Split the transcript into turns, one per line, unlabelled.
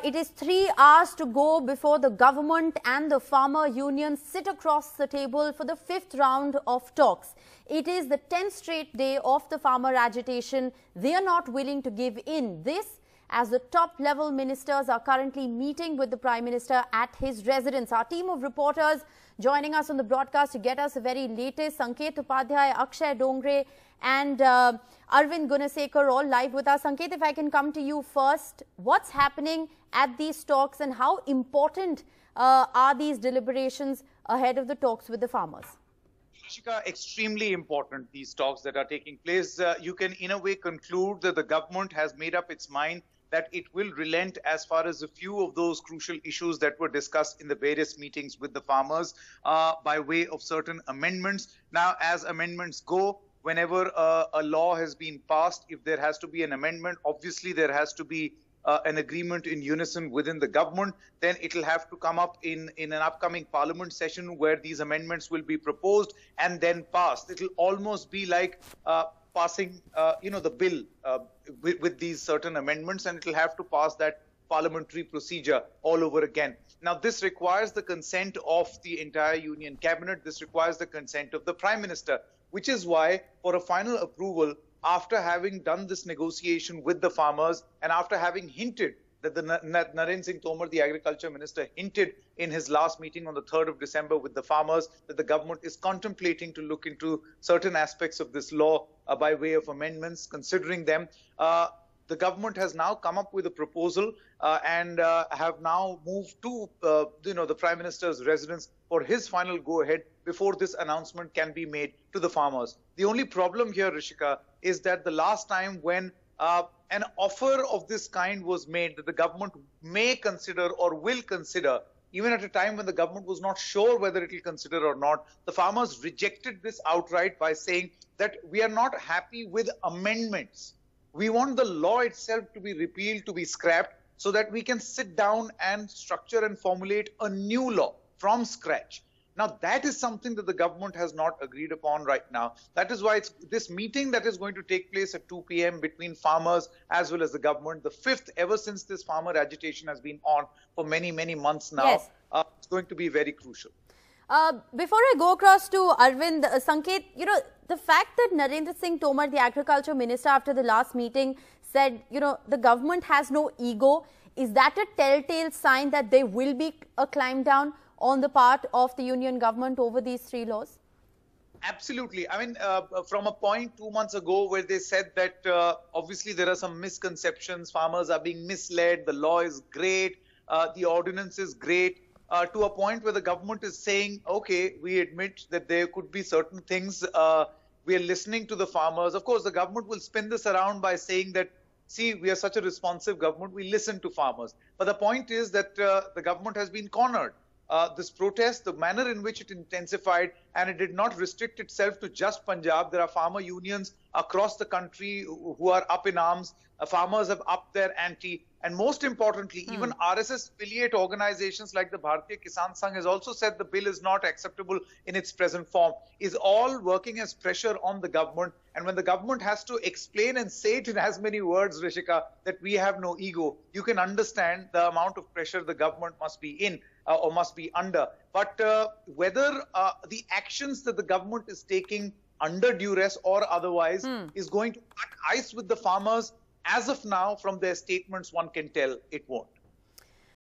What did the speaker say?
It is 3 hours to go before the government and the farmer union sit across the table for the 5th round of talks. It is the 10th straight day of the farmer agitation. They are not willing to give in. This as the top-level ministers are currently meeting with the Prime Minister at his residence. Our team of reporters joining us on the broadcast to get us the very latest. Sanket Upadhyay, Akshay Dongre and Arvind Gunasekar all live with us. Sanket, if I can come to you first, what's happening at these talks and how important are these deliberations ahead of the talks with the farmers?
Rishika, extremely important, these talks that are taking place. You can in a way conclude that the government has made up its mind that it will relent as far as a few of those crucial issues that were discussed in the various meetings with the farmers by way of certain amendments. Now, as amendments go, whenever a law has been passed, if there has to be an amendment, obviously there has to be an agreement in unison within the government. Then it will have to come up in an upcoming parliament session where these amendments will be proposed and then passed. It will almost be like passing, the bill with these certain amendments, and it will have to pass that parliamentary procedure all over again. Now, this requires the consent of the entire union cabinet. This requires the consent of the Prime Minister, which is why for a final approval, after having done this negotiation with the farmers and after having hinted that Narendra Singh Tomar, the agriculture minister, hinted in his last meeting on the 3rd of December with the farmers that the government is contemplating to look into certain aspects of this law by way of amendments, considering them. The government has now come up with a proposal and have now moved to the Prime Minister's residence for his final go-ahead before this announcement can be made to the farmers. The only problem here, Rishika, is that the last time when an offer of this kind was made that the government may consider or will consider, even at a time when the government was not sure whether it will consider or not, the farmers rejected this outright by saying that we are not happy with amendments. We want the law itself to be repealed, to be scrapped, so that we can sit down and structure and formulate a new law from scratch. Now, that is something that the government has not agreed upon right now. That is why it's this meeting that is going to take place at 2 p.m. between farmers as well as the government, the 5th ever since this farmer agitation has been on for many, many months now.
Yes.
It's going to be very crucial.
Before I go across to Arvind, Sanket, the fact that Narendra Singh Tomar, the agriculture minister, after the last meeting said, the government has no ego, is that a telltale sign that there will be a climb down on the part of the union government over these 3 laws?
Absolutely. I mean, from a point 2 months ago where they said that obviously there are some misconceptions, farmers are being misled, the law is great, the ordinance is great, to a point where the government is saying, okay, we admit that there could be certain things, we are listening to the farmers. Of course, the government will spin this around by saying that, see, we are such a responsive government, we listen to farmers. But the point is that the government has been cornered. This protest, the manner in which it intensified, and it did not restrict itself to just Punjab. There are farmer unions across the country who are up in arms. Farmers have upped their ante. And most importantly, even RSS affiliate organizations like the Bharatiya Kisan Sangh has also said the bill is not acceptable in its present form, is all working as pressure on the government. And when the government has to explain and say it in as many words, Rishika, that we have no ego, you can understand the amount of pressure the government must be in or must be under. But whether the actions that the government is taking under duress or otherwise is going to cut ice with the farmers, as of now, from their statements, one can tell it won't.